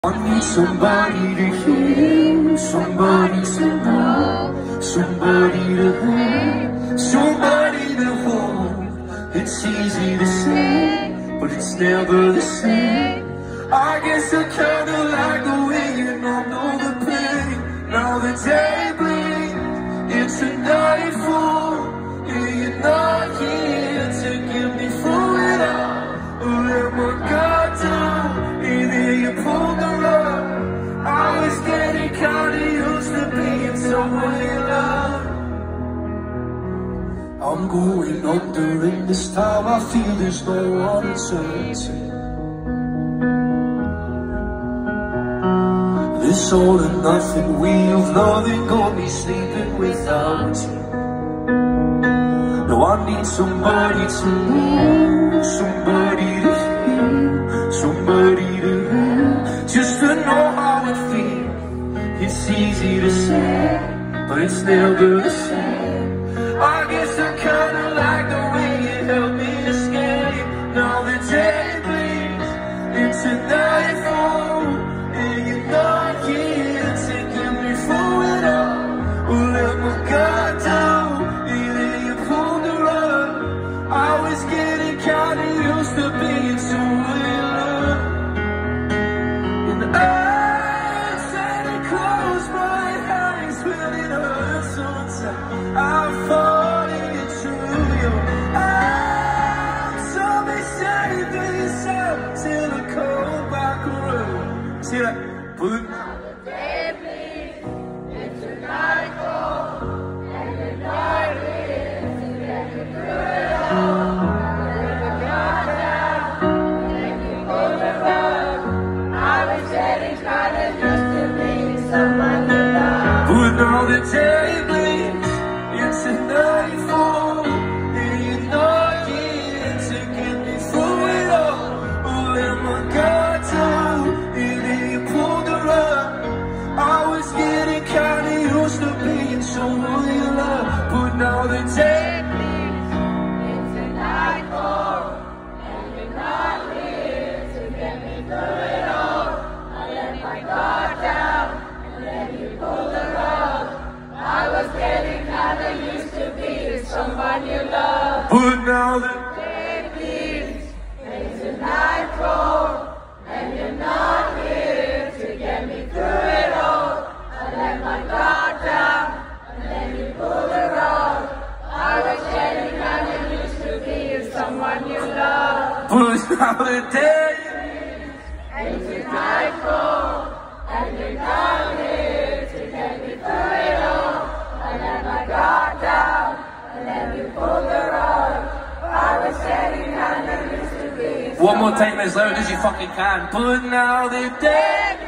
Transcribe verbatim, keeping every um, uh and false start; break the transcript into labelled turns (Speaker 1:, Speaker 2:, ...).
Speaker 1: I need somebody to hear, somebody to know, somebody to have, somebody to hold. It's easy to say, but it's never the same. I guess I kinda like the way you know, know the pain. Now the day bleeds, it's a nightfall, and you're not here to get me through it all. I let my guard down, and then you pulled the rug. I was getting kinda used to being someone you love. I'm going under, and this time I feel there's no one to turn to. This all and nothing wheel of loving got me sleeping without you. Now I need somebody to know, somebody to hear, somebody to have, just to know how it feels. It's easy to say, but it's never the same. I guess I kinda like the way you help me escape. Now the day bleeds into nightfall, and you're not here to get me through it all. Oh, let my guard down, and then you pulled the rug. I was getting kinda used to being someone you love. And I try to close my eyes when it hurts so tight. I'm falling through your arms, so they say this out till I come back around. See that? Put now the day bleeds into nightfall, and you're not here to get me through it all. Oh, let my guard down, and then you pulled the rug. I was getting kinda used to being someone you love, but now the day bleeds into nightfall, and you're not here to get me through it all. I let my guard down, and then you pulled the rug. I was getting kinda used to being someone you love, but now the day bleeds into nightfall, and you're not here to get me through it all. I let my guard down, and then you pulled the rug. I was getting kinda used to being someone you love, but now the day bleeds into nightfall, and you're not here to get me through it all. I let my guard down, and then you pulled the rug. I was getting kinda used to being. One more time as loud as you fucking can. But now the day